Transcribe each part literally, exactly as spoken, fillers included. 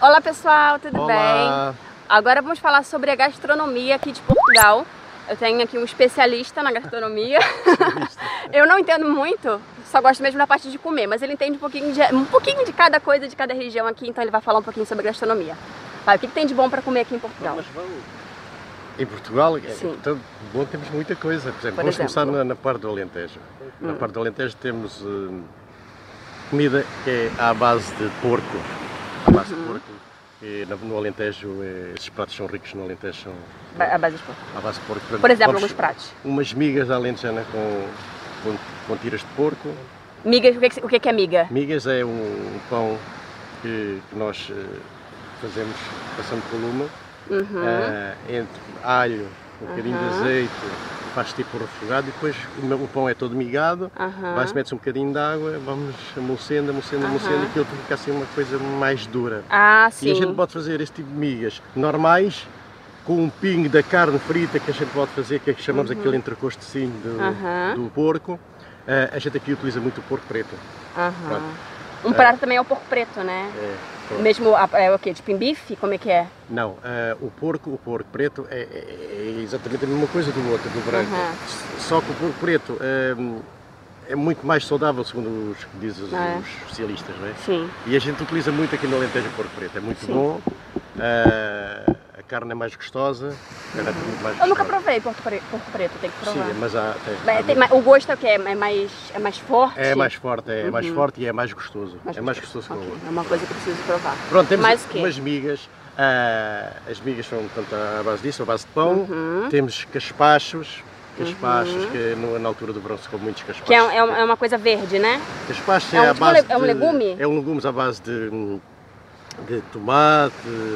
Olá pessoal, tudo Olá. bem? Agora vamos falar sobre a gastronomia aqui de Portugal. Eu tenho aqui um especialista na gastronomia. Eu não entendo muito, só gosto mesmo da parte de comer, mas ele entende um pouquinho de, um pouquinho de cada coisa de cada região aqui, então ele vai falar um pouquinho sobre gastronomia. Vai, o que, que tem de bom para comer aqui em Portugal? Mas vamos. Em Portugal, é, então, bom, temos muita coisa. Por exemplo, Por vamos exemplo? começar na, na parte do Alentejo. Hum. Na parte do Alentejo temos uh, comida que é à base de porco. À base Uhum. de porco. E no, no Alentejo, eh, esses pratos são ricos no Alentejo. São, A base de porco. à base de porco. Portanto, Por exemplo, vamos- alguns pratos. Umas migas alentejana com, com, com tiras de porco. Migas, o que, que- o que que é miga? Migas é um, um pão que, que nós eh, fazemos passando por lume. Uhum. Ah, entre alho, um bocadinho Aham. de azeite, faz tipo refogado e depois o, meu- o pão é todo migado, Aham. vai-se mete-se um bocadinho de água, vamos amolecendo, amolecendo, amolecendo Aham. e aquilo fica assim uma coisa mais dura. Ah, E a gente sim. pode fazer este tipo de migas normais, com um pingo da carne frita que a gente pode fazer, que é que chamamos aquele entrecostecinho do, Aham. do porco. Ah, a gente aqui utiliza muito o porco preto. Aham. Pronto. Um prato também é o porco preto, né? É, pronto. Mesmo, a- é o quê? Tipo em bife? Como é que é? Não, ah, o porco, o porco preto é, é- é exatamente a mesma coisa do outro, do branco. Aham. Só que o porco preto ah, é muito mais saudável, segundo os que dizem os, Ah, é? os especialistas, não é? Sim. E a gente utiliza muito aqui no Alentejo o porco preto, é muito Sim. bom, ah, a carne é mais gostosa, a carne é muito mais Eu nunca gostosa. provei porco preto, porco preto, tem que provar. Sim, mas há, tem, Mas há tem muito- mais- o gosto é o quê? É mais, é mais forte? é mais forte, é mais Uhum. forte e é mais gostoso. Mais é mais gostoso que o Ok, outro. é uma coisa que eu preciso provar. Pronto, temos Mais o quê? umas migas. ah, as migas são portanto, à base disso, à base de pão. Uhum. Temos caspachos, caspachos que no- na altura do verão se come muitos caspachos. Que é, é uma- é uma coisa verde, né? Caspachos é um é, à tipo base le- é um de- legume? É um legumes à base de, de tomate,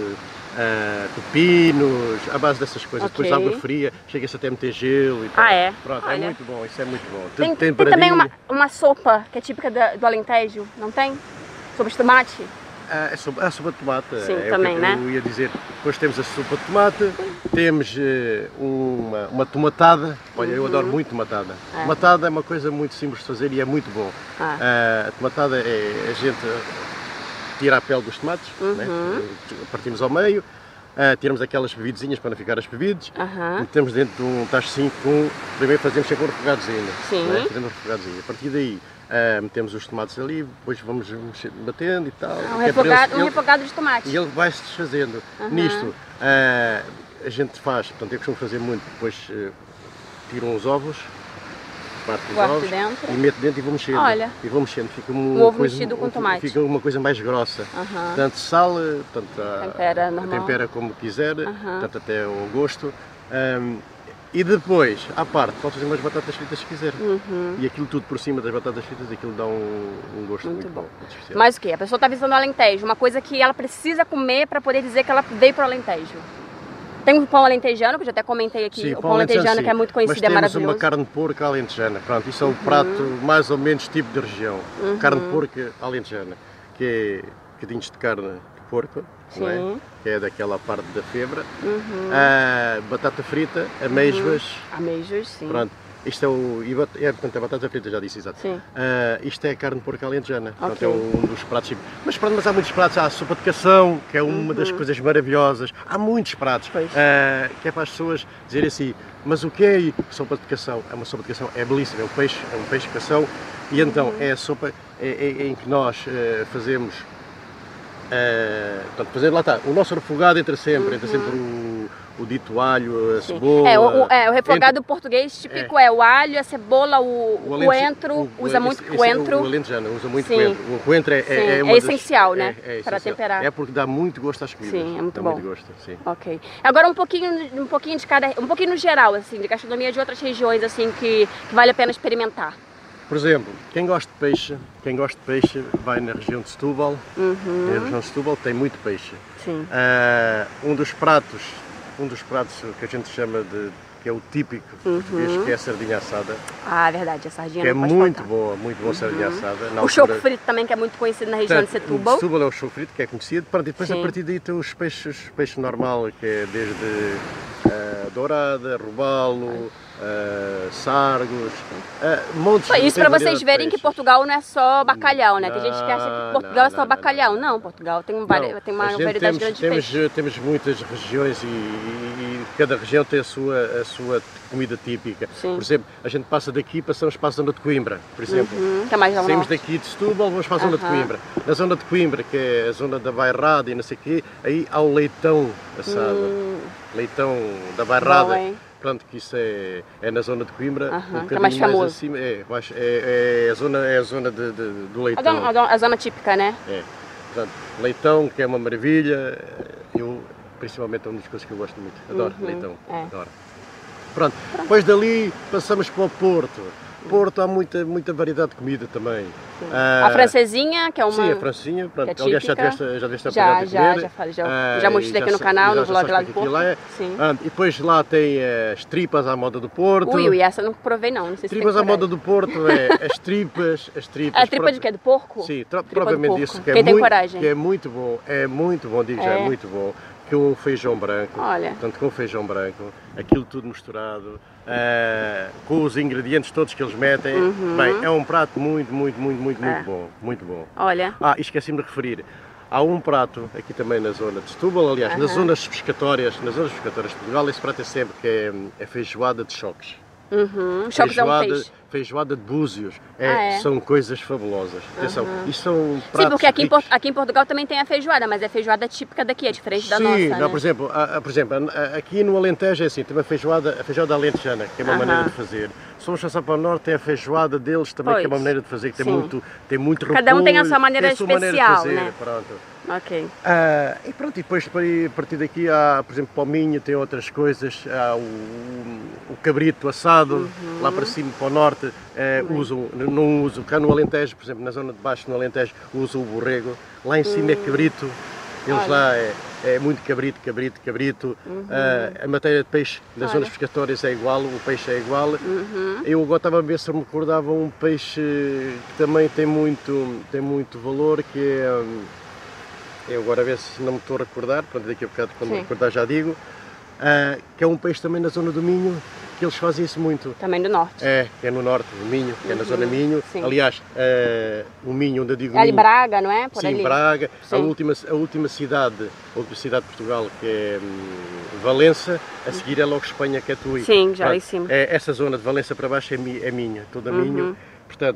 ah, pepinos, à base dessas coisas. Ok. Depois água fria, chega-se até a meter gelo e tal. Ah, é? Pronto, é Olha. muito bom, isso é muito bom. Tem, Tudo tem também temperadinho. uma, uma sopa que é típica da- do Alentejo, não tem? Sopa de tomate? Ah, é sopa, a sopa de tomate, Sim, é também, o que né? eu ia dizer. Depois temos a sopa de tomate, temos eh, uma, uma tomatada. Olha, eu adoro muito tomatada. Uhum. É. Tomatada é uma coisa muito simples de fazer e é muito bom. Ah. Ah, a tomatada é a gente tira a pele dos tomates, né? Uhum. Partimos ao meio, ah, tiramos aquelas bebidezinhas para não ficar as bebidas, Aham. metemos dentro de um tachozinho com. Primeiro fazemos sempre um refogadozinho. Sim. Né? Fazemos um refogadozinho. A partir daí. ah, metemos os tomates ali, depois vamos mexer- batendo e tal. Um que é para refogado, ele- um ele- refogado de tomate. e ele vai se desfazendo. Aham. Nisto, ah, a gente faz, portanto, eu costumo fazer muito, depois ah, tiro uns ovos, parto os Guardo ovos dentro. e meto dentro e vou mexendo. Olha. E vou mexendo, fica Um uma ovo coisa, mexido com um- tomate. Fica uma coisa mais grossa. Aham. Portanto, sal, portanto, a- Tempera normal. tempera como quiser, Aham. portanto, até ao gosto. Ahm, e depois, à parte, pode fazer umas batatas fritas se quiser. Uhum. E aquilo tudo por cima das batatas fritas, aquilo dá um, um gosto Muito muito, bom. bom. Muito especial. Mas o quê? A pessoa está visitando o Alentejo, uma coisa que ela precisa comer para poder dizer que ela veio para o Alentejo. Tem o pão alentejano, que eu já até comentei aqui, Sim, o pão alentejano sim. que é muito Mas conhecido, é temos maravilhoso. uma carne de porco alentejana. Pronto, isso é o prato mais ou menos tipo de região. Uhum. Carne de porco alentejana, que é bocadinhos de carne de porco, não é? Sim. Que é daquela parte da febra. Uhum. Ah, batata frita, amêijoas. Ameijos, sim. Pronto, isto é o. e bat- É, portanto, a batata frita, já disse exato. Sim. Ah, isto é a carne de porco alentejana. Pronto, Ok. é um dos pratos típicos. Mas, pronto, mas há muitos pratos. Há a sopa de cação, que é uma das coisas maravilhosas. Há muitos pratos. Pois. ah, que é para as pessoas dizerem assim, mas o que é sopa de cação? É uma sopa de cação, é belíssima, é um peixe, é um peixe de cação. E então é a sopa é, é- em que nós ah, fazemos. ah, portanto, fazer, lá está, o nosso refogado entra sempre, entra sempre o, o dito alho, a Sim. cebola. É, o, o- é, o refogado entra- português típico é. o alho, a cebola, o, O o alente- coentro, o- usa esse- muito esse é coentro. O alentejano usa muito Sim. coentro. O coentro é, Sim, é, é uma das- essencial, né? é- é Para essencial. temperar. É porque dá muito gosto às comidas. Sim, é muito dá bom. muito gosto, sim. Ok. Agora um pouquinho, um pouquinho de cada, um pouquinho no geral, assim, de gastronomia de outras regiões, assim, que, que vale a pena experimentar. Por exemplo, quem gosta de peixe, quem gosta de peixe vai na região de Setúbal. Uhum. Na região de Setúbal tem muito peixe. Sim. Ah, um dos pratos, um dos pratos que a gente chama de que é o típico português, que é a sardinha assada, Ah, verdade, a sardinha que é não pode muito faltar. boa, muito boa sardinha assada. Na O choco altura- frito também, que é muito conhecido na região de Portanto, Setúbal. Setúbal é o choco frito, que é conhecido. Pronto, e depois Sim. a partir daí tem os peixes, peixe normal, que é desde uh, dourada, robalo, uh, sargos, uh, montes de Isso para vocês verem que Portugal não é só bacalhau, né? Tem gente que acha que Portugal não, é só não, bacalhau. Não, não. não, Portugal tem, um, não, tem uma variedade temos, grande de temos, peixe. Temos muitas regiões e, e, e cada região tem a sua, a sua comida típica. Sim. Por exemplo, a gente passa daqui e passamos para a zona de Coimbra, por exemplo. Uhum, que é mais ao Saímos norte. daqui de Setúbal, vamos para a zona uhum. de Coimbra. Na zona de Coimbra, que é a zona da bairrada e não sei o quê, aí há o leitão assado. Hum. Leitão da bairrada. Bom, pronto, que isso é, é na zona de Coimbra, uhum, um que é mais famoso. Mais acima, é, é, é a zona, é a zona de, de, do leitão. A zona, a zona típica, né? É. Portanto, leitão, que é uma maravilha, eu, principalmente é uma das coisas que eu gosto muito, adoro uhum, leitão, é. adoro. Pronto. Pronto, depois dali passamos para o Porto. Porto há muita, muita variedade de comida também. Ah, a francesinha, que é uma... Sim, a francesinha, pronto. É aliás já deveste, já deveste a já, de já, comer. já, falei, já, ah, já mostrei aqui no canal, no vlog lá do Porto. É. Sim. Ah, e depois lá tem as tripas à moda do Porto. Ui, ui, essa eu não provei não, não sei se tripas à moda do Porto é as tripas, as tripas... A tripa de quê? Do porco? Sim, provavelmente isso. Que é Quem tem muito, coragem? Que é muito bom, é muito bom, digo já, é muito bom. Com feijão branco, olha. Portanto, com feijão branco, aquilo tudo misturado, uh, com os ingredientes todos que eles metem, uhum. bem, é um prato muito, muito, muito, muito, é. muito bom, muito bom. Olha. Ah, esqueci-me de referir, há um prato aqui também na zona de Setúbal, aliás, uhum. nas zonas pescatórias, nas zonas pescatórias de Portugal, esse prato é sempre que é, é feijoada de choques. Uhum. Choques é um peixe. Feijoada de búzios, é, ah, é? São coisas fabulosas. Atenção, uhum. isto são pratos. Sim, porque aqui em, ricos. aqui em Portugal também tem a feijoada, mas é feijoada típica daqui, é diferente da Sim, nossa. Sim, né? por exemplo, a, a, por exemplo, a, aqui no Alentejo é assim, tem uma feijoada, a feijoada alentejana, que é uma uhum. maneira de fazer. Se formos passar para o norte, tem a feijoada deles também, pois. que é uma maneira de fazer, que tem Sim. muito, tem muito repolho. Cada um tem a sua maneira a sua especial, maneira de fazer, né? Pronto. Ok. Ah, e pronto, e depois a partir daqui há, por exemplo, palminho, tem outras coisas, há o, o cabrito assado, uhum. lá para cima, para o norte, eh, uhum. usam, não usam, cá no Alentejo, por exemplo, na zona de baixo no Alentejo, usam o borrego, lá em cima uhum. é cabrito, eles Olha. lá é, é muito cabrito, cabrito, cabrito, uhum. ah, a matéria de peixe nas Olha. zonas pescatórias é igual, o peixe é igual, uhum. eu agora estava a ver se eu me recordava um peixe que também tem muito, tem muito valor, que é... Eu agora a ver se não me estou a recordar, pronto, daqui a bocado quando Sim. me recordar já digo, uh, que é um peixe também na zona do Minho, que eles fazem isso muito. Também do norte. É, que é no norte, o Minho, que uhum. é na zona Minho. Sim. Aliás, uh, o Minho, onde eu digo é ali Minho, Braga, não é? Por sim, ali. Braga. Sim. A última, a última cidade, a última cidade de Portugal, que é um, Valença, a seguir é logo Espanha, que é Tui. Sim, já lá em cima. É, essa zona de Valença para baixo é, é Minho, toda uhum. Minho. Portanto,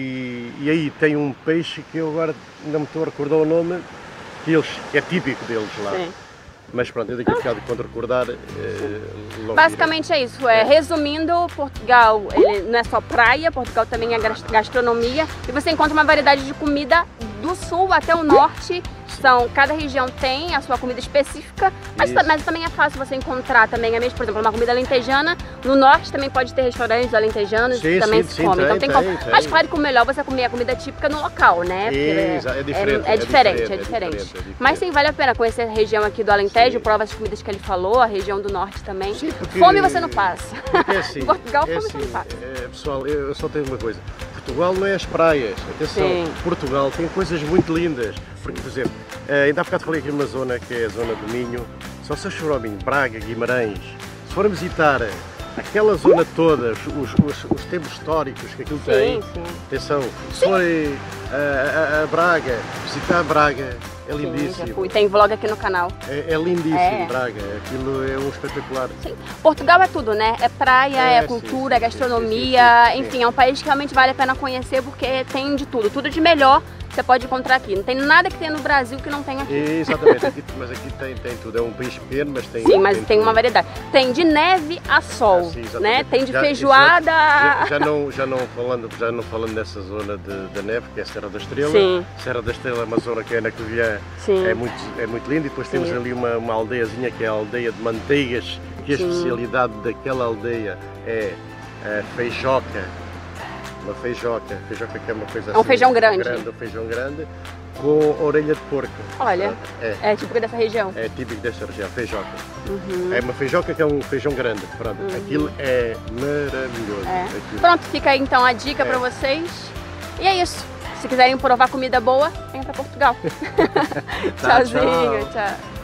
e, e aí tem um peixe que eu agora não me estou a recordar o nome, que eles, é típico deles lá. Sim. Mas pronto, eu daqui a bocado quando recordar, eh, logo basicamente direi. É isso, é, é. Resumindo, Portugal ele não é só praia, Portugal também é gastronomia e você encontra uma variedade de comida do sul até o norte. São, cada região tem a sua comida específica, mas, mas também é fácil você encontrar também a mesma, por exemplo, uma comida alentejana. No norte também pode ter restaurantes alentejanos que também sim, se comem. Então tem, tem, tem. Mas claro que o melhor é você comer a comida típica no local, né? Porque Isso, é, diferente, é, é, é, diferente, diferente, é, diferente, diferente, é diferente, é diferente. Mas sim, vale a pena conhecer a região aqui do Alentejo, sim. prova as comidas que ele falou, a região do norte também. Sim, porque, fome você não passa. É assim, em Portugal, é fome assim, você não passa. É, pessoal, eu só tenho uma coisa. Portugal não é as praias, atenção, sim. Portugal tem coisas muito lindas, porque, por exemplo, ainda há bocado falei aqui numa zona que é a zona do Minho, só se for ao Minho, Braga, Guimarães, se formos visitar aquela zona toda, os, os, os tempos históricos que aquilo sim, tem, sim. atenção, se forem a, a, a Braga, visitar Braga, é lindíssimo. Sim, tem vlog aqui no canal. É, é lindíssimo, é. Braga, aquilo é um espetacular. Sim. Portugal é tudo, né? É praia, é, é cultura, sim, é gastronomia, sim, sim, sim, enfim, é um país que realmente vale a pena conhecer porque tem de tudo, tudo de melhor você pode encontrar aqui. Não tem nada que tem no Brasil que não tem aqui. Exatamente, aqui, mas aqui tem, tem tudo. É um país pequeno, mas tem... Sim, mas tem, tem uma variedade. Tem de neve a sol, ah, sim, né? Tem de já, feijoada... Já, já, não, já, não falando, já não falando dessa zona de, de neve, que é a Serra da Estrela. Sim. Serra da Estrela é uma zona que é na Covilhã, é muito, é muito linda. E depois temos sim. ali uma, uma aldeiazinha que é a aldeia de Manteigas, que a sim. especialidade daquela aldeia é a feijoca. Uma feijoca, feijoca que é uma coisa assim. É um feijão grande. grande. Um feijão grande com orelha de porco. Olha, é, é típico dessa região. É típico dessa região, feijoca. Uhum. É uma feijoca que é um feijão grande. Pronto, uhum. aquilo é maravilhoso. É. Pronto, fica aí então a dica é. para vocês. E é isso. Se quiserem provar comida boa, venham para Portugal. Tá, Tchauzinho, tchau. tchau.